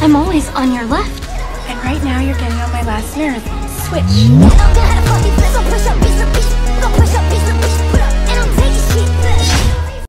I'm always on your left. And right now you're getting on my last nerve. Switch.